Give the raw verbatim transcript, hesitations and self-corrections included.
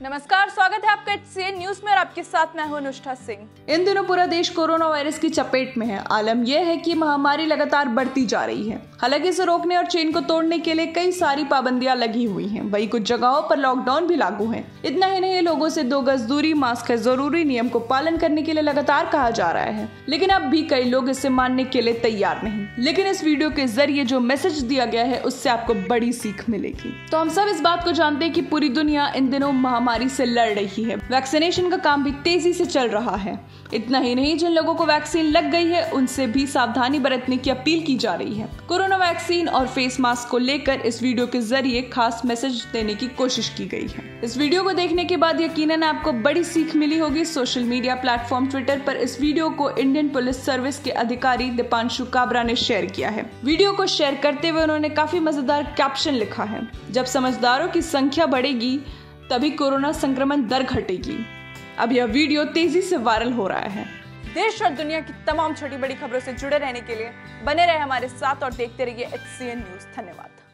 नमस्कार, स्वागत है आपका एचसीएन न्यूज में और आपके साथ मैं हूं अनुष्ठा सिंह। इन दिनों पूरा देश कोरोना वायरस की चपेट में है। आलम यह है कि महामारी लगातार बढ़ती जा रही है। हालांकि इसे रोकने और चेन को तोड़ने के लिए कई सारी पाबंदियां लगी हुई हैं। वहीं कुछ जगहों पर लॉकडाउन भी लागू है। इतना ही नहीं, लोगों से दो गज दूरी, मास्क है जरूरी नियम को पालन करने के लिए लगातार कहा जा रहा है, लेकिन अब भी कई लोग इसे मानने के लिए तैयार नहीं। लेकिन इस वीडियो के जरिए जो मैसेज दिया गया है उससे आपको बड़ी सीख मिलेगी। तो हम सब इस बात को जानते हैं कि पूरी दुनिया इन दिनों महामारी से लड़ रही है। वैक्सीनेशन का काम भी तेजी से चल रहा है। इतना ही नहीं, जिन लोगों को वैक्सीन लग गई है उनसे भी सावधानी बरतने की अपील की जा रही है। कोरोना वैक्सीन और फेस मास्क को लेकर इस वीडियो के जरिए खास मैसेज देने की कोशिश की गई है। इस वीडियो को देखने के बाद यकीनन आपको बड़ी सीख मिली होगी। सोशल मीडिया प्लेटफॉर्म ट्विटर पर इस वीडियो को इंडियन पुलिस सर्विस के अधिकारी दीपांशु काबरा ने शेयर किया है। वीडियो को शेयर करते हुए उन्होंने काफी मजेदार कैप्शन लिखा है, जब समझदारों की संख्या बढ़ेगी तभी कोरोना संक्रमण दर घटेगी। अब यह वीडियो तेजी से वायरल हो रहा है। देश और दुनिया की तमाम छोटी बड़ी खबरों से जुड़े रहने के लिए बने रहे हमारे साथ और देखते रहिए एचसीएन न्यूज। धन्यवाद।